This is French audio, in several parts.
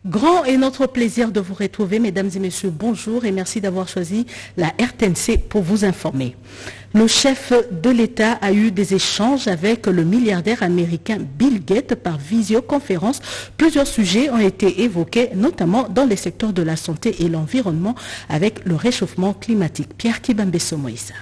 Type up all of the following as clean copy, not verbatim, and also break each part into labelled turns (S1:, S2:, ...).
S1: Grand est notre plaisir de vous retrouver, mesdames et messieurs, bonjour et merci d'avoir choisi la RTNC pour vous informer. Le chef de l'État a eu des échanges avec le milliardaire américain Bill Gates par visioconférence. Plusieurs sujets ont été évoqués, notamment dans les secteurs de la santé et l'environnement avec le réchauffement climatique. Pierre Kibambeso Moïsa.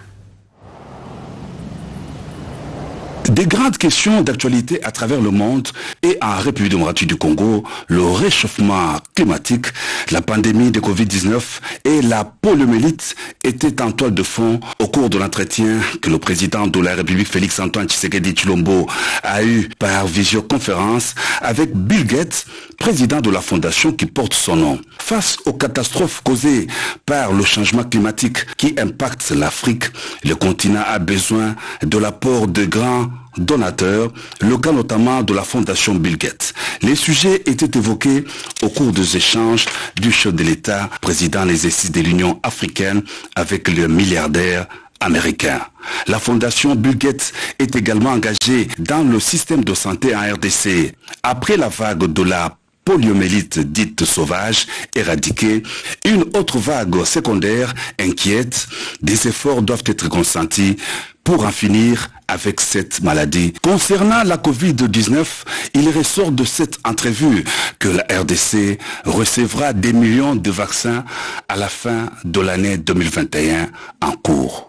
S2: Des grandes questions d'actualité à travers le monde et en République démocratique du Congo, le réchauffement climatique, la pandémie de Covid-19 et la poliomyélite étaient en toile de fond au cours de l'entretien que le président de la République Félix Antoine Tshisekedi Tshilombo a eu par visioconférence avec Bill Gates, président de la fondation qui porte son nom. Face aux catastrophes causées par le changement climatique qui impacte l'Afrique, le continent a besoin de l'apport de grands donateurs, le cas notamment de la fondation Bill Gates. Les sujets étaient évoqués au cours des échanges du chef de l'État, président des exercices de l'Union africaine avec le milliardaire américain. La fondation Bill Gates est également engagée dans le système de santé en RDC. Après la vague de la poliomyélite dite sauvage éradiquée, une autre vague secondaire inquiète. Des efforts doivent être consentis pour en finir avec cette maladie. Concernant la Covid-19, il ressort de cette entrevue que la RDC recevra des millions de vaccins à la fin de l'année 2021 en cours.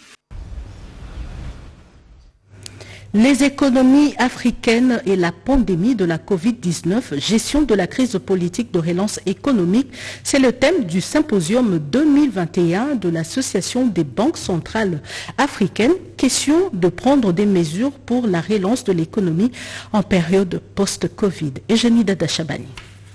S1: Les économies africaines et la pandémie de la Covid-19, gestion de la crise politique de relance économique, c'est le thème du symposium 2021 de l'Association des banques centrales africaines. Question de prendre des mesures pour la relance de l'économie en période post-Covid. Eugénie Dada-Chabani.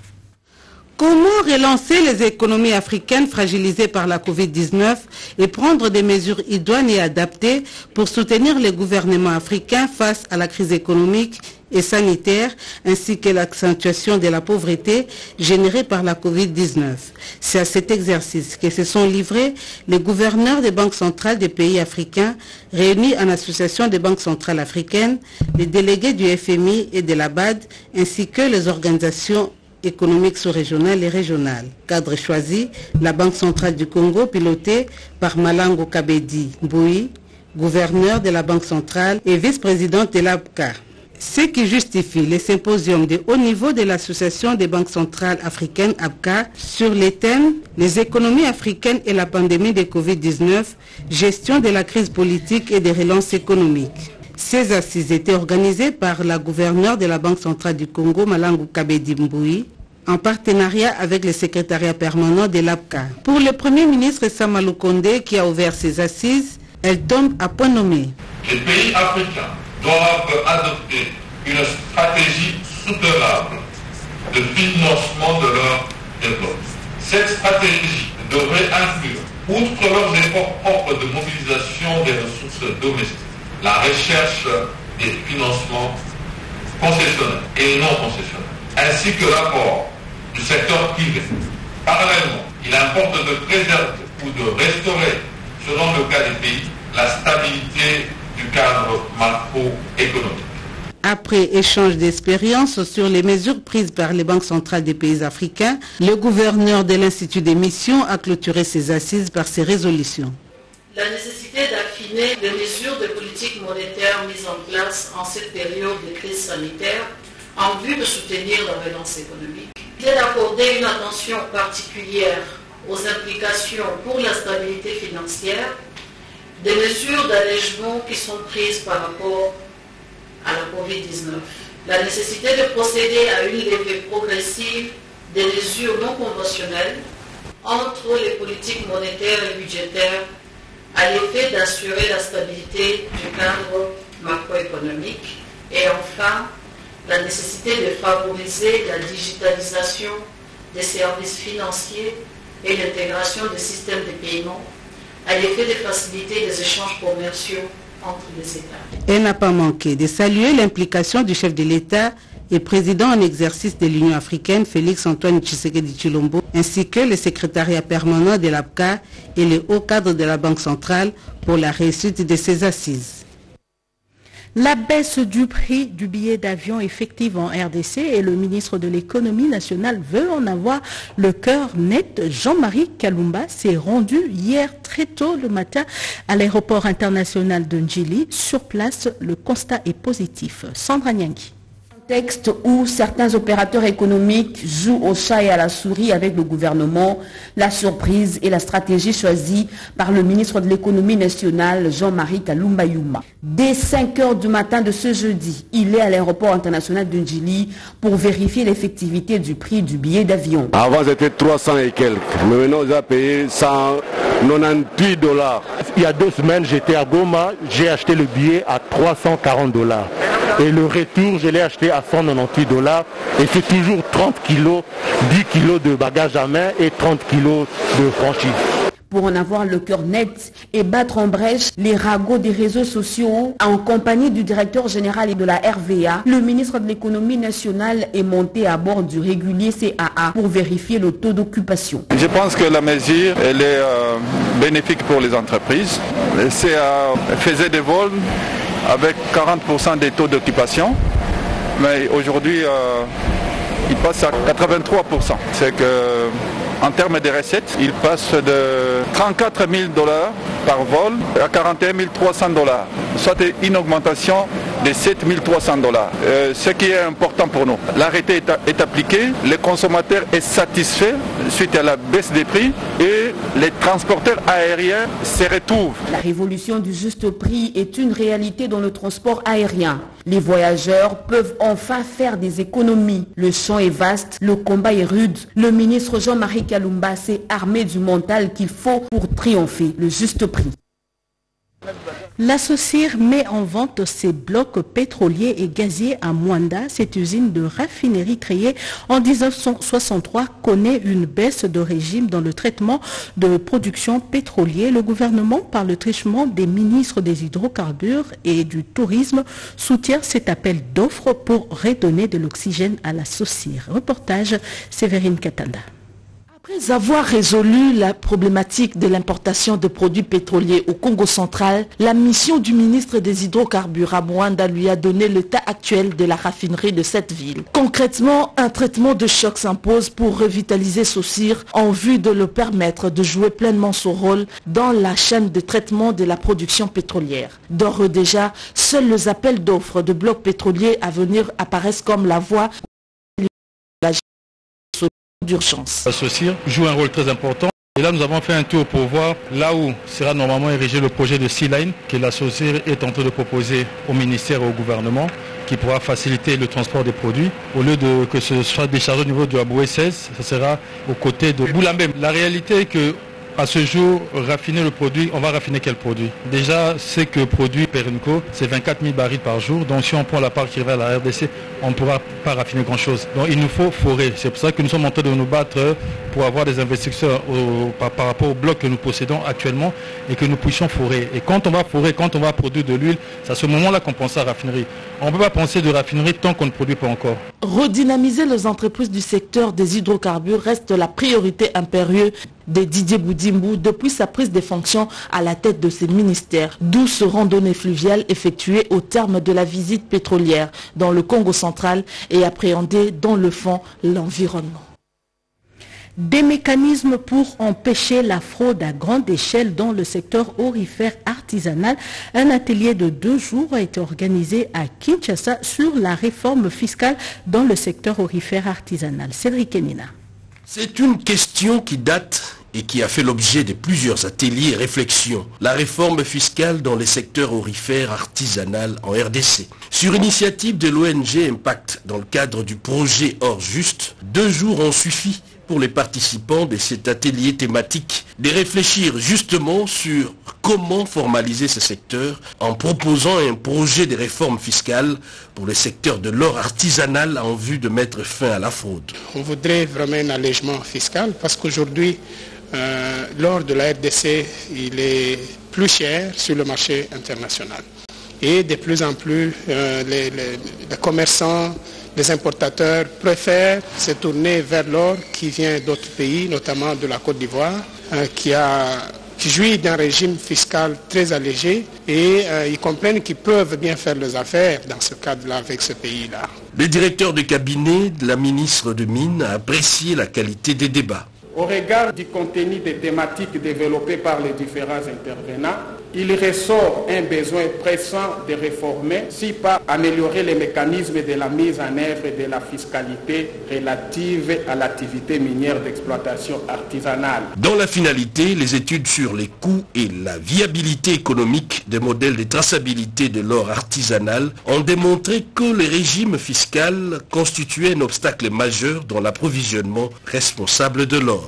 S3: Comment relancer les économies africaines fragilisées par la Covid-19 et prendre des mesures idoines et adaptées pour soutenir les gouvernements africains face à la crise économique et sanitaire, ainsi que l'accentuation de la pauvreté générée par la Covid-19. C'est à cet exercice que se sont livrés les gouverneurs des banques centrales des pays africains réunis en association des banques centrales africaines, les délégués du FMI et de la BAD, ainsi que les organisations économique sous-régionale et régionale. Cadre choisi, la Banque centrale du Congo pilotée par Malango Kabedi Mboui, gouverneur de la Banque centrale et vice-présidente de l'ABCA. Ce qui justifie les symposiums de haut niveau de l'Association des banques centrales africaines ABCA sur les thèmes les économies africaines et la pandémie de Covid-19, gestion de la crise politique et des relances économiques. Ces assises étaient organisées par la gouverneure de la Banque centrale du Congo, Malango Kabedi Mboui, en partenariat avec le secrétariat permanent de l'ABCA. Pour le Premier ministre Samalou Kondé, qui a ouvert ces assises, elles tombent à point nommé.
S4: Les pays africains doivent adopter une stratégie soutenable de financement de leur développement. Cette stratégie devrait inclure, outre leurs efforts propres de mobilisation des ressources domestiques, la recherche des financements concessionnels et non concessionnels, ainsi que l'apport du secteur privé. Parallèlement, il importe de préserver ou de restaurer, selon le cas des pays, la stabilité du cadre macroéconomique.
S3: Après échange d'expériences sur les mesures prises par les banques centrales des pays africains, le gouverneur de l'Institut des missions a clôturé ses assises par ses résolutions.
S5: La nécessité d'affiner les mesures de politique monétaire mises en place en cette période de crise sanitaire en vue de soutenir la relance économique. Il est d'accorder une attention particulière aux implications pour la stabilité financière des mesures d'allègement qui sont prises par rapport à la Covid-19. La nécessité de procéder à une levée progressive des mesures non conventionnelles entre les politiques monétaires et budgétaires à l'effet d'assurer la stabilité du cadre macroéconomique et enfin la nécessité de favoriser la digitalisation des services financiers et l'intégration des systèmes de paiement à l'effet de faciliter les échanges commerciaux entre les États.
S3: Elle n'a pas manqué de saluer l'implication du chef de l'État et président en exercice de l'Union africaine, Félix Antoine Tshisekedi Tshilombo, ainsi que le secrétariat permanent de l'ABCA et les hauts cadres de la Banque centrale pour la réussite de ces assises.
S1: La baisse du prix du billet d'avion effective en RDC et le ministre de l'économie nationale veut en avoir le cœur net. Jean-Marie Kalumba s'est rendu hier très tôt le matin à l'aéroport international de Ndjili. Sur place, le constat est positif. Sandra Nyangui.
S6: Contexte où certains opérateurs économiques jouent au chat et à la souris avec le gouvernement, la surprise et la stratégie choisie par le ministre de l'économie nationale Jean-Marie Kalumba Youma. Dès 5 h du matin de ce jeudi, il est à l'aéroport international de Ndjili pour vérifier l'effectivité du prix du billet d'avion.
S7: Avant c'était 300 et quelques, mais maintenant on a payé 198 $.
S8: Il y a 2 semaines j'étais à Goma, j'ai acheté le billet à 340 $. Et le retour, je l'ai acheté à 198 $. Et c'est toujours 30 kilos, 10 kilos de bagages à main et 30 kilos de franchise.
S6: Pour en avoir le cœur net et battre en brèche les ragots des réseaux sociaux, en compagnie du directeur général et de la RVA, le ministre de l'économie nationale est monté à bord du régulier CAA pour vérifier le taux d'occupation.
S9: Je pense que la mesure elle est bénéfique pour les entreprises. Le CAA faisait des vols avec 40% des taux d'occupation, mais aujourd'hui il passe à 83%. C'est que en termes de recettes, il passe de 34 000 $ par vol à 41 300 $, soit une augmentation de 7 300 $. Ce qui est important pour nous. L'arrêté est appliqué, le consommateur est satisfait suite à la baisse des prix et les transporteurs aériens se retrouvent.
S6: La révolution du juste prix est une réalité dans le transport aérien. Les voyageurs peuvent enfin faire des économies. Le champ est vaste, le combat est rude. Le ministre Jean-Marie Kalumba s'est armé du mental qu'il faut pour triompher. Le juste prix.
S1: La SOCIR met en vente ses blocs pétroliers et gaziers à Mwanda. Cette usine de raffinerie créée en 1963 connaît une baisse de régime dans le traitement de production pétrolière. Le gouvernement, par le truchement des ministres des hydrocarbures et du tourisme, soutient cet appel d'offres pour redonner de l'oxygène à la SOCIR. Reportage Séverine Katanda.
S10: Après avoir résolu la problématique de l'importation de produits pétroliers au Congo central, la mission du ministre des hydrocarbures à Mwanda lui a donné l'état actuel de la raffinerie de cette ville. Concrètement, un traitement de choc s'impose pour revitaliser SOCIR en vue de le permettre de jouer pleinement son rôle dans la chaîne de traitement de la production pétrolière. D'ores et déjà, seuls les appels d'offres de blocs pétroliers à venir apparaissent comme la voie d'urgence.
S11: La SOCIR joue un rôle très important. Et là, nous avons fait un tour pour voir là où sera normalement érigé le projet de Sea Line que la SOCIR est en train de proposer au ministère et au gouvernement, qui pourra faciliter le transport des produits. Au lieu de que ce soit déchargé au niveau de Aboué 16, ce sera aux côtés de Boulambe. La réalité est que à ce jour, raffiner le produit, on va raffiner quel produit? Déjà, c'est que produit Perenco, c'est 24 000 barils par jour. Donc si on prend la part qui revient à la RDC, on ne pourra pas raffiner grand-chose. Donc il nous faut forer. C'est pour ça que nous sommes en train de nous battre pour avoir des investisseurs par rapport au bloc que nous possédons actuellement et que nous puissions forer. Et quand on va forer, quand on va produire de l'huile, c'est à ce moment-là qu'on pense à raffinerie. On ne peut pas penser de raffinerie tant qu'on ne produit pas encore.
S10: Redynamiser les entreprises du secteur des hydrocarbures reste la priorité impérieuse de Didier Boudimbou depuis sa prise de fonctions à la tête de ses ministères, d'où ce randonnée fluviale effectuée au terme de la visite pétrolière dans le Congo central et appréhender dans le fond l'environnement.
S1: Des mécanismes pour empêcher la fraude à grande échelle dans le secteur aurifère artisanal. Un atelier de 2 jours a été organisé à Kinshasa sur la réforme fiscale dans le secteur aurifère artisanal. Cédric Enina.
S12: C'est une question qui date et qui a fait l'objet de plusieurs ateliers et réflexions. La réforme fiscale dans les secteurs aurifères artisanal en RDC. Sur initiative de l'ONG Impact, dans le cadre du projet Or Juste, 2 jours ont suffi pour les participants de cet atelier thématique de réfléchir justement sur comment formaliser ce secteur en proposant un projet de réforme fiscale pour le secteur de l'or artisanal en vue de mettre fin à la fraude.
S13: On voudrait vraiment un allègement fiscal parce qu'aujourd'hui, l'or de la RDC, il est plus cher sur le marché international. Et de plus en plus, les commerçants, les importateurs préfèrent se tourner vers l'or qui vient d'autres pays, notamment de la Côte d'Ivoire, qui a qui jouit d'un régime fiscal très allégé et ils comprennent qu'ils peuvent bien faire leurs affaires dans ce cadre-là avec ce pays-là.
S12: Le directeur de cabinet de la ministre de Mines a apprécié la qualité des débats.
S14: Au regard du contenu des thématiques développées par les différents intervenants, il ressort un besoin pressant de réformer, si pas améliorer les mécanismes de la mise en œuvre de la fiscalité relative à l'activité minière d'exploitation artisanale.
S12: Dans la finalité, les études sur les coûts et la viabilité économique des modèles de traçabilité de l'or artisanal ont démontré que le régime fiscal constituait un obstacle majeur dans l'approvisionnement responsable de l'or.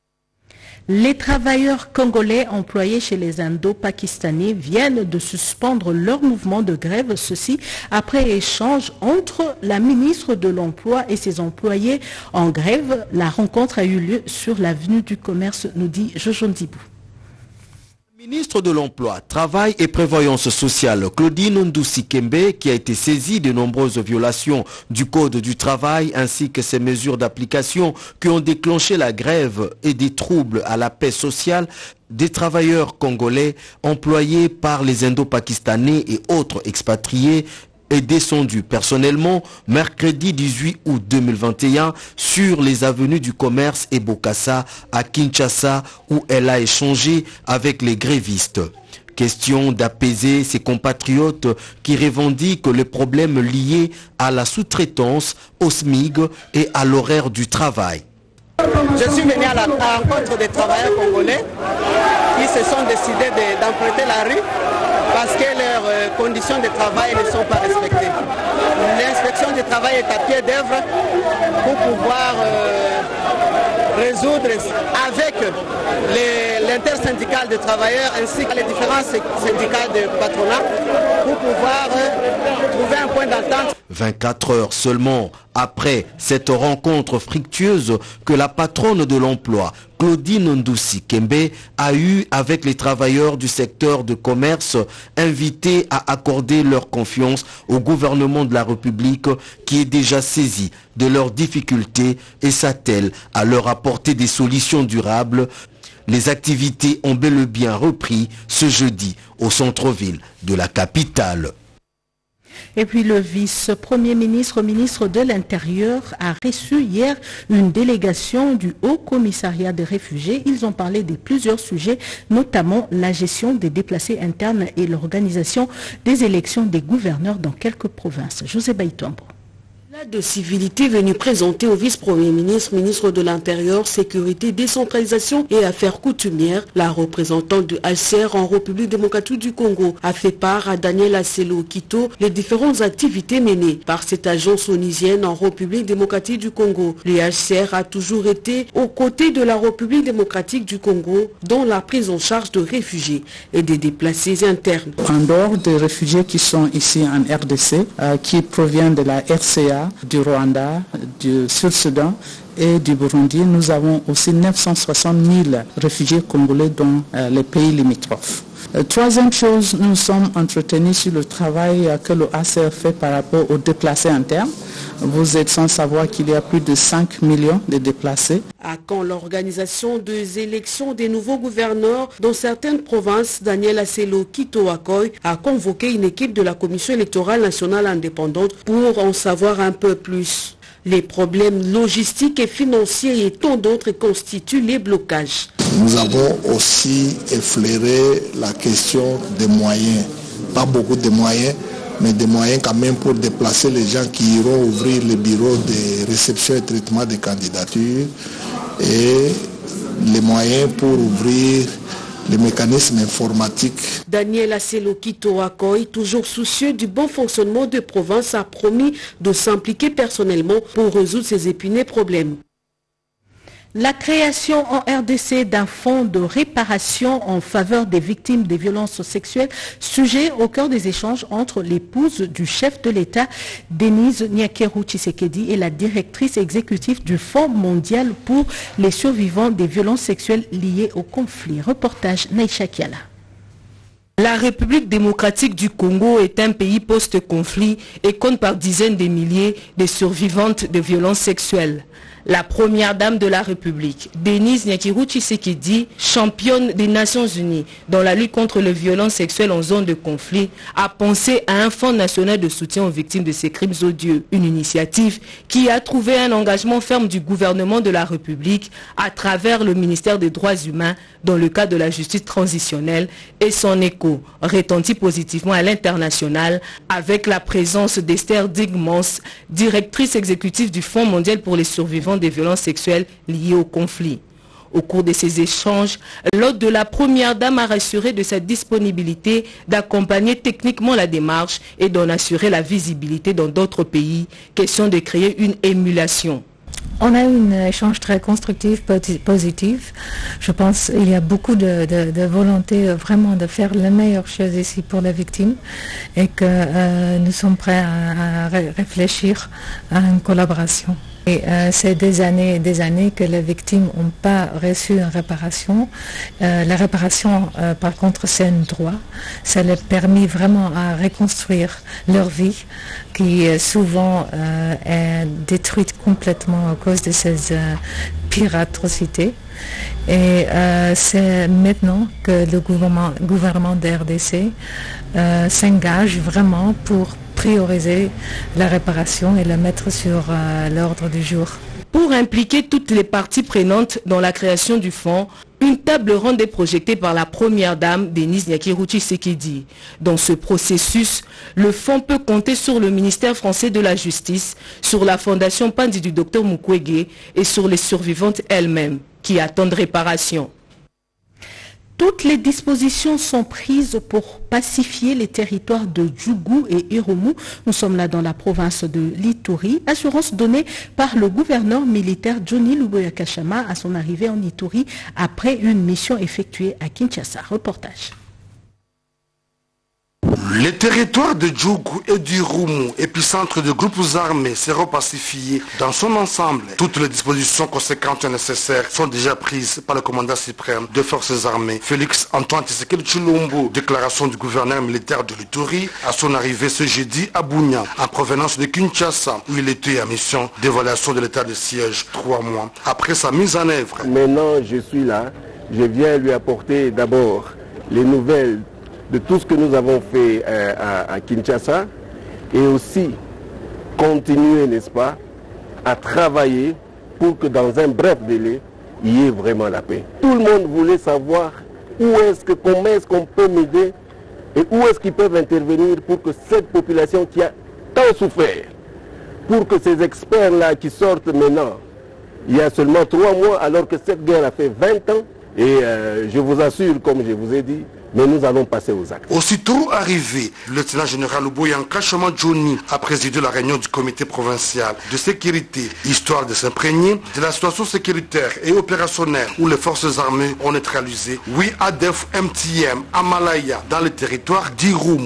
S1: Les travailleurs congolais employés chez les Indo-Pakistanais viennent de suspendre leur mouvement de grève, ceci après échange entre la ministre de l'Emploi et ses employés en grève. La rencontre a eu lieu sur l'avenue du Commerce, nous dit Jojo Ndibou.
S15: Ministre de l'Emploi, Travail et Prévoyance sociale, Claudine Ndoussi Kembe, qui a été saisie de nombreuses violations du Code du travail ainsi que ses mesures d'application qui ont déclenché la grève et des troubles à la paix sociale des travailleurs congolais employés par les Indo-Pakistanais et autres expatriés, est descendu personnellement mercredi 18 août 2021 sur les avenues du Commerce et Bokassa à Kinshasa où elle a échangé avec les grévistes. Question d'apaiser ses compatriotes qui revendiquent les problèmes liés à la sous-traitance, au SMIG et à l'horaire du travail.
S16: Je suis venu à la rencontre des travailleurs congolais qui se sont décidés d'emprunter la rue parce que leurs conditions de travail ne sont pas respectées. L'inspection du travail est à pied d'œuvre pour pouvoir résoudre avec l'intersyndical de travailleurs ainsi que les différents syndicats de patronat pour pouvoir trouver un point d'entente.
S15: 24 heures seulement après cette rencontre fructueuse que la patronne de l'emploi, Claudine Ndoussi Kembe, a eue avec les travailleurs du secteur de commerce, invités à accorder leur confiance au gouvernement de la République qui est déjà saisi de leurs difficultés et s'attelle à leur apporter des solutions durables. Les activités ont bel et bien repris ce jeudi au centre-ville de la capitale.
S1: Et puis le vice-premier ministre, ministre de l'Intérieur, a reçu hier une délégation du Haut Commissariat des réfugiés. Ils ont parlé de plusieurs sujets, notamment la gestion des déplacés internes et l'organisation des élections des gouverneurs dans quelques provinces. José Baïtombo.
S17: De civilité venue présenter au vice-premier ministre, ministre de l'Intérieur, Sécurité, Décentralisation et Affaires coutumières, la représentante du HCR en République démocratique du Congo a fait part à Daniel Asselo Kito les différentes activités menées par cette agence onisienne en République démocratique du Congo. Le HCR a toujours été aux côtés de la République démocratique du Congo dans la prise en charge de réfugiés et des déplacés internes.
S18: En dehors des réfugiés qui sont ici en RDC, qui proviennent de la RCA, du Rwanda, du Sud-Soudan et du Burundi, nous avons aussi 960 000 réfugiés congolais dans les pays limitrophes. Troisième chose, nous sommes entretenus sur le travail que le HCR fait par rapport aux déplacés internes. Vous êtes sans savoir qu'il y a plus de 5 millions de déplacés.
S17: À quand l'organisation des élections des nouveaux gouverneurs dans certaines provinces, Daniel Asselo Kito Akoy a convoqué une équipe de la Commission électorale nationale indépendante pour en savoir un peu plus. Les problèmes logistiques et financiers et tant d'autres constituent les blocages.
S19: Nous avons aussi effleuré la question des moyens. Pas beaucoup de moyens, mais des moyens quand même pour déplacer les gens qui iront ouvrir les bureaux de réception et traitement des candidatures et les moyens pour ouvrir les mécanismes informatiques.
S17: Daniel Asselo Kito Akoy, toujours soucieux du bon fonctionnement de province, a promis de s'impliquer personnellement pour résoudre ces épineux problèmes.
S1: La création en RDC d'un fonds de réparation en faveur des victimes des violences sexuelles, sujet au cœur des échanges entre l'épouse du chef de l'État, Denise Nyakeru Tshisekedi, et la directrice exécutive du Fonds mondial pour les survivants des violences sexuelles liées au conflit. Reportage Naïcha Kiala.
S17: La République démocratique du Congo est un pays post-conflit et compte par dizaines de milliers de survivantes de violences sexuelles. La première dame de la République, Denise Nyakirou Tshisekedi, championne des Nations Unies dans la lutte contre les violences sexuelles en zone de conflit, a pensé à un fonds national de soutien aux victimes de ces crimes odieux. Une initiative qui a trouvé un engagement ferme du gouvernement de la République à travers le ministère des Droits humains dans le cadre de la justice transitionnelle, et son écho retentit positivement à l'international avec la présence d'Esther Digmans, directrice exécutive du Fonds mondial pour les survivants des violences sexuelles liées au conflit. Au cours de ces échanges, l'hôte de la première dame a rassuré de sa disponibilité d'accompagner techniquement la démarche et d'en assurer la visibilité dans d'autres pays, question de créer une émulation.
S20: On a eu un échange très constructif, positif. Je pense qu'il y a beaucoup de volonté vraiment de faire la meilleure chose ici pour les victimes et que nous sommes prêts à réfléchir à une collaboration. Et c'est des années et des années que les victimes n'ont pas reçu une réparation. La réparation, par contre, c'est un droit. Ça leur permet vraiment à reconstruire leur vie, qui souvent est détruite complètement à cause de ces pires atrocités. Et c'est maintenant que le gouvernement de RDC s'engage vraiment pour prioriser la réparation et la mettre sur l'ordre du jour.
S17: Pour impliquer toutes les parties prenantes dans la création du fonds, une table ronde est projetée par la première dame, Denise Nyakirou Tshisekedi. Dans ce processus, le fonds peut compter sur le ministère français de la Justice, sur la fondation Pandi du Dr Mukwege et sur les survivantes elles-mêmes qui attendent réparation.
S1: Toutes les dispositions sont prises pour pacifier les territoires de Djougou et Irumu. Nous sommes là dans la province de l'Ituri. Assurance donnée par le gouverneur militaire Johnny Luboya Kashama à son arrivée en Ituri après une mission effectuée à Kinshasa. Reportage.
S21: Les territoires de Djougou et d'Irumu, épicentre de groupes armés, seront pacifiés dans son ensemble. Toutes les dispositions conséquentes et nécessaires sont déjà prises par le commandant suprême des forces armées, Félix Antoine Tshisekedi Tshilombo. Déclaration du gouverneur militaire de l'Ituri à son arrivée ce jeudi à Bunia, en provenance de Kinshasa, où il était en mission d'évaluation de l'état de siège 3 mois après sa mise en œuvre.
S7: Maintenant, je suis là. Je viens lui apporter d'abord les nouvelles de tout ce que nous avons fait à Kinshasa et aussi continuer, n'est-ce pas, à travailler pour que dans un bref délai, il y ait vraiment la paix. Tout le monde voulait savoir comment est-ce qu'on peut m'aider et où est-ce qu'ils peuvent intervenir pour que cette population qui a tant souffert, pour que ces experts-là qui sortent maintenant, il y a seulement 3 mois alors que cette guerre a fait 20 ans, et je vous assure, comme je vous ai dit, mais nous allons passer aux actes.
S21: Aussitôt arrivé, le lieutenant général Luboya Kashama Johnny a présidé la réunion du comité provincial de sécurité, histoire de s'imprégner de la situation sécuritaire et opérationnelle où les forces armées ont neutralisé 8 ADF MTM à Malaya dans le territoire d'Irumu.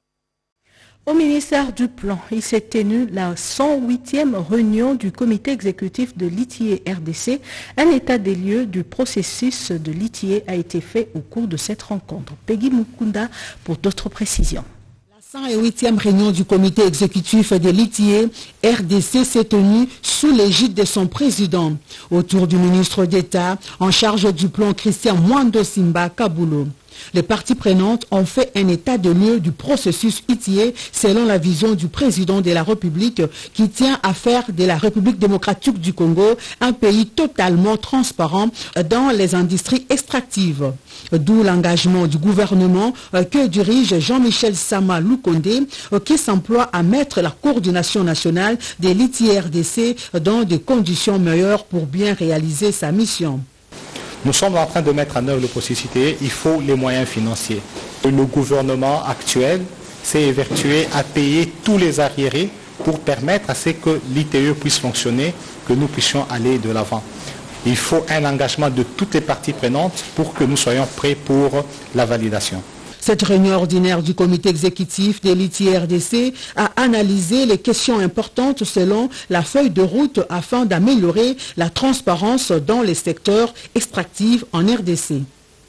S1: Au ministère du Plan, il s'est tenu la 108e réunion du comité exécutif de l'ITIE RDC. Un état des lieux du processus de l'ITIE a été fait au cours de cette rencontre. Peggy Mukunda pour d'autres précisions.
S22: La 108e réunion du comité exécutif de l'ITIE RDC s'est tenue sous l'égide de son président, autour du ministre d'État en charge du plan Christian Mwando Simba Kabulo. Les parties prenantes ont fait un état de lieu du processus ITIE selon la vision du président de la République qui tient à faire de la République démocratique du Congo un pays totalement transparent dans les industries extractives. D'où l'engagement du gouvernement que dirige Jean-Michel Sama Lukonde qui s'emploie à mettre la coordination nationale de l'ITIE RDC dans des conditions meilleures pour bien réaliser sa mission.
S23: Nous sommes en train de mettre en œuvre le processus ITIE, il faut les moyens financiers. Le gouvernement actuel s'est évertué à payer tous les arriérés pour permettre à ce que l'ITIE puisse fonctionner, que nous puissions aller de l'avant. Il faut un engagement de toutes les parties prenantes pour que nous soyons prêts pour la validation.
S22: Cette réunion ordinaire du comité exécutif de l'ITIE RDC a analysé les questions importantes selon la feuille de route afin d'améliorer la transparence dans les secteurs extractifs en RDC.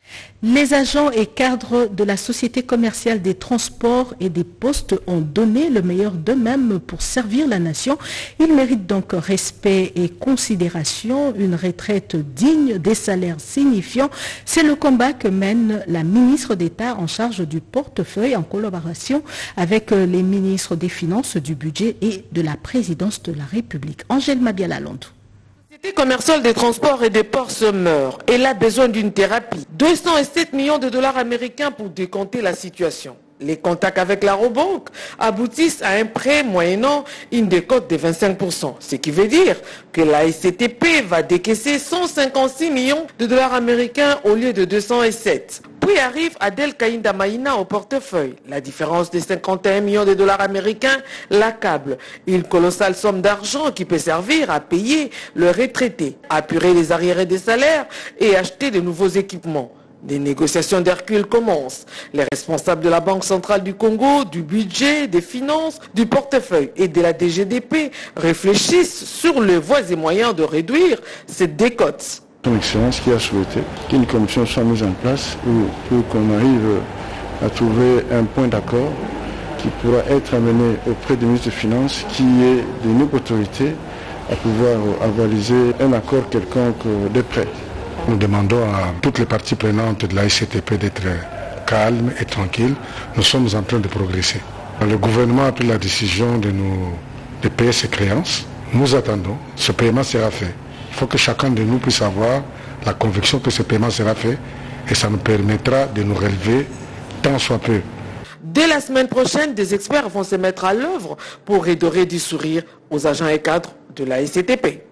S1: Les agents et cadres de la Société commerciale des transports et des postes ont donné le meilleur d'eux-mêmes pour servir la nation. Ils méritent donc respect et considération, une retraite digne, des salaires signifiants. C'est le combat que mène la ministre d'État en charge du portefeuille en collaboration avec les ministres des Finances, du Budget et de la Présidence de la République. Angèle Mabiala-Londres.
S10: La Société commerciale des transports et des ports se meurt. Elle a besoin d'une thérapie. 207 millions de dollars américains pour décompter la situation. Les contacts avec la Robank aboutissent à un prêt moyennant une décote de 25%. Ce qui veut dire que la SCTP va décaisser 156 millions de dollars américains au lieu de 207. Puis arrive Adel Kaïnda Maïna au portefeuille. La différence de 51 millions de dollars américains l'accable. Une colossale somme d'argent qui peut servir à payer le retraité, apurer les arriérés des salaires et acheter de nouveaux équipements. Des négociations d'Hercule commencent. Les responsables de la Banque centrale du Congo, du budget, des finances, du portefeuille et de la DGDP réfléchissent sur les voies et moyens de réduire cette décote.
S2: Son Excellence qui a souhaité qu'une commission soit mise en place pour qu'on arrive à trouver un point d'accord qui pourra être amené auprès du ministre des Finances qui est d'une autorité à pouvoir avaliser un accord quelconque de prêt. Nous demandons à toutes les parties prenantes de la SCTP d'être calmes et tranquilles. Nous sommes en train de progresser. Le gouvernement a pris la décision de payer ses créances. Nous attendons. Ce paiement sera fait. Il faut que chacun de nous puisse avoir la conviction que ce paiement sera fait et ça nous permettra de nous relever tant soit peu.
S10: Dès la semaine prochaine, des experts vont se mettre à l'œuvre pour redorer du sourire aux agents et cadres de la SCTP.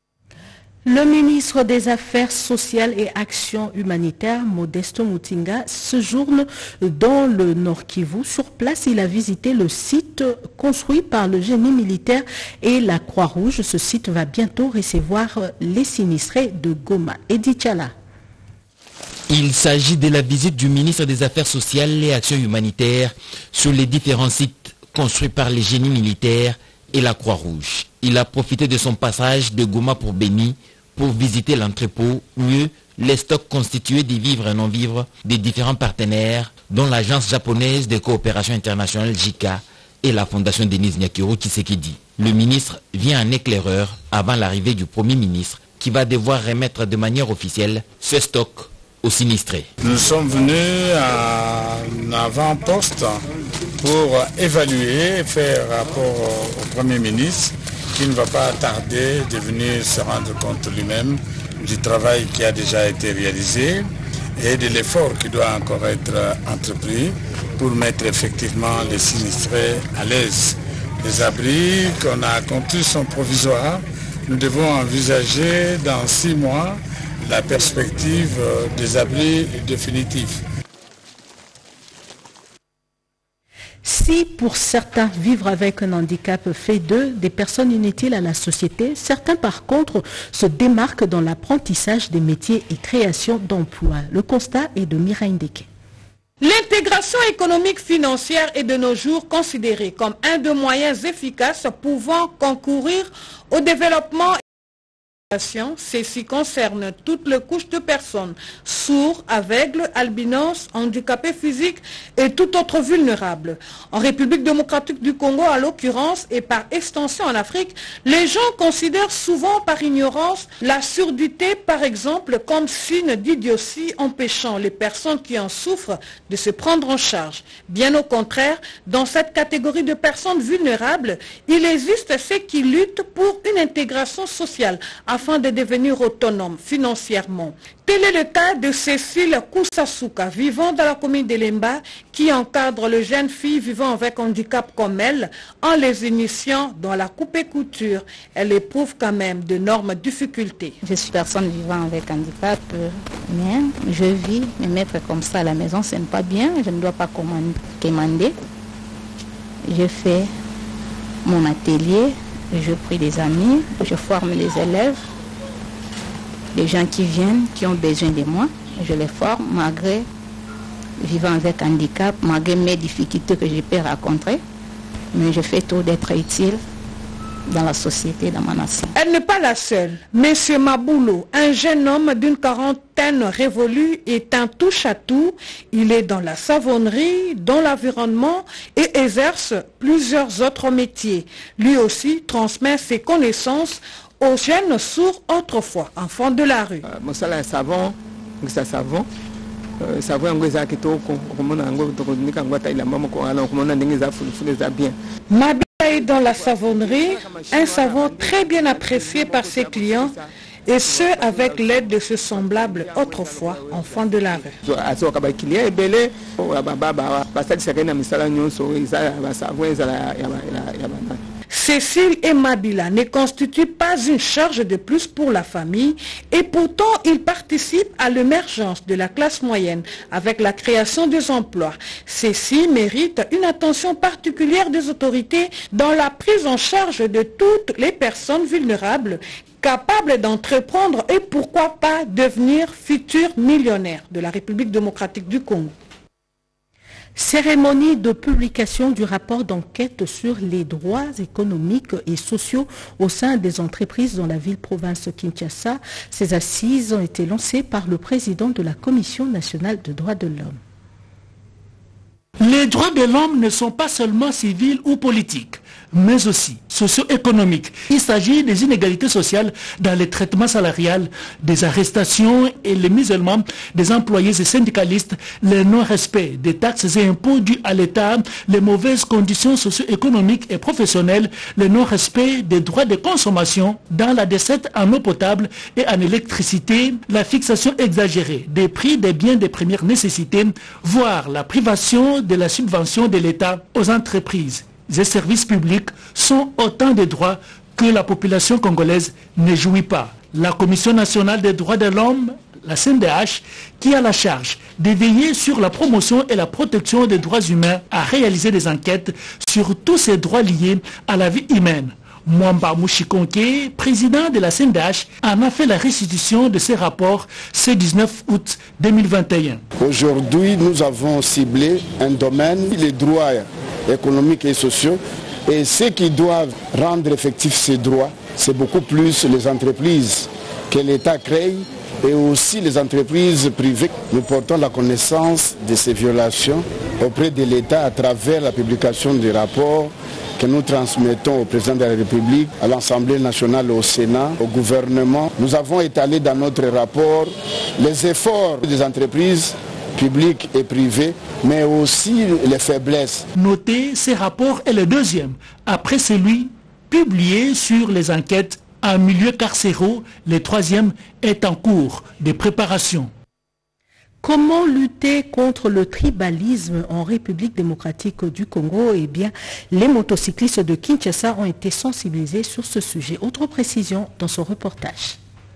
S1: Le ministre des Affaires sociales et Action humanitaire, Modesto Mutinga, séjourne dans le Nord Kivu. Sur place, il a visité le site construit par le génie militaire et la Croix-Rouge. Ce site va bientôt recevoir les sinistrés de Goma. Edith Chala.
S4: Il s'agit de la visite du ministre des Affaires sociales et Action humanitaire sur les différents sites construits par les génies militaires et la Croix-Rouge. Il a profité de son passage de Goma pour Béni pour visiter l'entrepôt, mieux les stocks constitués des vivres et non-vivres des différents partenaires, dont l'agence japonaise de coopération internationale JICA et la fondation Denis Nyakiro Tshisekedi. Le ministre vient en éclaireur avant l'arrivée du Premier ministre qui va devoir remettre de manière officielle ce stock aux sinistrés.
S5: Nous sommes venus à un avant-poste pour évaluer, faire rapport au Premier ministre qui ne va pas tarder de venir se rendre compte lui-même du travail qui a déjà été réalisé et de l'effort qui doit encore être entrepris pour mettre effectivement les sinistrés à l'aise. Les abris qu'on a construits sont provisoires. Nous devons envisager dans 6 mois la perspective des abris définitifs.
S1: Si pour certains vivre avec un handicap fait d'eux des personnes inutiles à la société, certains par contre se démarquent dans l'apprentissage des métiers et création d'emplois. Le constat est de Mireille Ndeke.
S24: L'intégration économique financière est de nos jours considérée comme un des moyens efficaces pouvant concourir au développement. Ceci concerne toutes les couches de personnes, sourds, aveugles, albinos, handicapés physiques et tout autre vulnérable. En République démocratique du Congo, à l'occurrence, et par extension en Afrique, les gens considèrent souvent par ignorance la surdité, par exemple, comme signe d'idiotie empêchant les personnes qui en souffrent de se prendre en charge. Bien au contraire, dans cette catégorie de personnes vulnérables, il existe ceux qui luttent pour une intégration sociale afin de devenir autonome financièrement. Tel est le cas de Cécile Koussasuka, vivant dans la commune de Lemba, qui encadre les jeunes filles vivant avec handicap comme elle, en les initiant dans la coupe et couture. Elle éprouve quand même d'énormes difficultés.
S25: Je suis personne vivant avec handicap, mais je vis, me mettre comme ça à la maison, ce n'est pas bien, je ne dois pas commander. Je fais mon atelier, je prie des amis, je forme les élèves. Les gens qui viennent, qui ont besoin de moi, je les forme malgré vivant avec handicap, malgré mes difficultés que je peux rencontrer. Mais je fais tout d'être utile dans la société, dans ma nation.
S24: Elle n'est pas la seule. Monsieur Maboulou, un jeune homme d'une quarantaine révolue, est un touche-à-tout. Il est dans la savonnerie, dans l'environnement et exerce plusieurs autres métiers. Lui aussi transmet ses connaissances aux jeunes sourds autrefois, enfants de la rue.
S3: Savon,
S24: Mabila est dans la savonnerie, un savon très bien apprécié par ses clients, et ce avec l'aide de ce semblable autrefois enfants de la rue. Cécile et Mabila ne constituent pas une charge de plus pour la famille et pourtant ils participent à l'émergence de la classe moyenne avec la création des emplois. Cécile mérite une attention particulière des autorités dans la prise en charge de toutes les personnes vulnérables capables d'entreprendre et pourquoi pas devenir futurs millionnaires de la République démocratique du Congo.
S1: Cérémonie de publication du rapport d'enquête sur les droits économiques et sociaux au sein des entreprises dans la ville-province Kinshasa. Ces assises ont été lancées par le président de la Commission nationale des droits de l'homme.
S6: Les droits de l'homme ne sont pas seulement civils ou politiques, mais aussi socio-économiques. Il s'agit des inégalités sociales dans les traitements salarial, des arrestations et l'isolement des employés et syndicalistes, le non-respect des taxes et impôts dus à l'État, les mauvaises conditions socio-économiques et professionnelles, le non-respect des droits de consommation dans la desserte en eau potable et en électricité, la fixation exagérée des prix des biens de première nécessité, voire la privation de la subvention de l'État aux entreprises et services publics sont autant de droits que la population congolaise ne jouit pas. La Commission nationale des droits de l'homme, la CNDH, qui a la charge de veiller sur la promotion et la protection des droits humains, a réalisé des enquêtes sur tous ces droits liés à la vie humaine. Mwamba Mouchikonke, président de la CNDH, en a fait la restitution de ces rapports ce 19 août 2021.
S8: Aujourd'hui, nous avons ciblé un domaine, les droits économiques et sociaux, et ceux qui doivent rendre effectifs ces droits, c'est beaucoup plus les entreprises que l'État crée et aussi les entreprises privées. Nous portons la connaissance de ces violations auprès de l'État à travers la publication des rapports que nous transmettons au président de la République, à l'Assemblée nationale, au Sénat, au gouvernement. Nous avons étalé dans notre rapport les efforts des entreprises publiques et privées, mais aussi les faiblesses.
S6: Notez, ce rapport est le deuxième, après celui publié sur les enquêtes en milieu carcéraux. Le troisième est en cours de préparation.
S1: Comment lutter contre le tribalisme en République démocratique du Congo? Eh bien, les motocyclistes de Kinshasa ont été sensibilisés sur ce sujet. Autre précision dans ce reportage.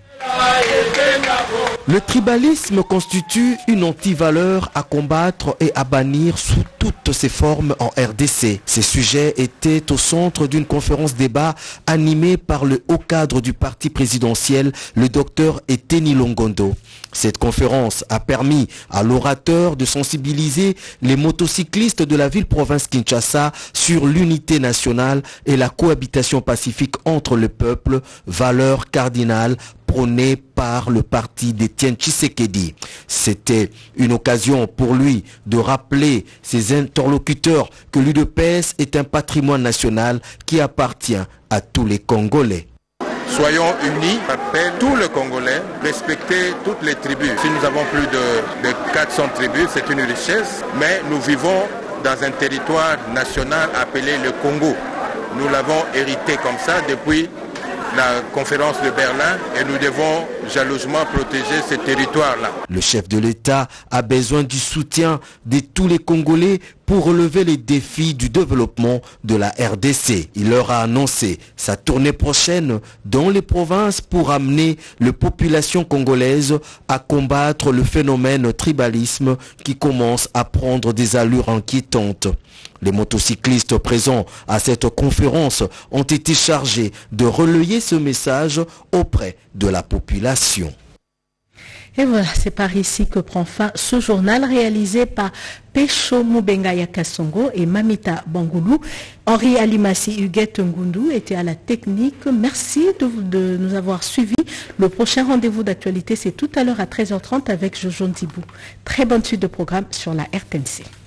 S15: Le tribalisme constitue une antivaleur à combattre et à bannir sous toutes ses formes en RDC. Ces sujets étaient au centre d'une conférence débat animée par le haut cadre du parti présidentiel, le docteur Eteni Longondo. Cette conférence a permis à l'orateur de sensibiliser les motocyclistes de la ville-province Kinshasa sur l'unité nationale et la cohabitation pacifique entre le peuple, valeur cardinale prônée par le parti d'Étienne Tshisekedi. C'était une occasion pour lui de rappeler ses interlocuteurs que l'UDPS est un patrimoine national qui appartient à tous les Congolais.
S9: Soyons unis, appelle tous les Congolais, respecter toutes les tribus. Si nous avons plus de 400 tribus, c'est une richesse, mais nous vivons dans un territoire national appelé le Congo. Nous l'avons hérité comme ça depuis la conférence de Berlin et nous devons jalousement protéger ce territoire-là.
S15: Le chef de l'État a besoin du soutien de tous les Congolais pour relever les défis du développement de la RDC. Il leur a annoncé sa tournée prochaine dans les provinces pour amener les populations congolaises à combattre le phénomène tribalisme qui commence à prendre des allures inquiétantes. Les motocyclistes présents à cette conférence ont été chargés de relayer ce message auprès de la population.
S1: Et voilà, c'est par ici que prend fin ce journal réalisé par Pecho Mubengaya Kassongo et Mamita Bangoulou. Henri Alimasi Huguette Ngundu était à la technique. Merci de nous avoir suivis. Le prochain rendez-vous d'actualité, c'est tout à l'heure à 13h30 avec Jojo Ntibou. Très bonne suite de programme sur la RTNC.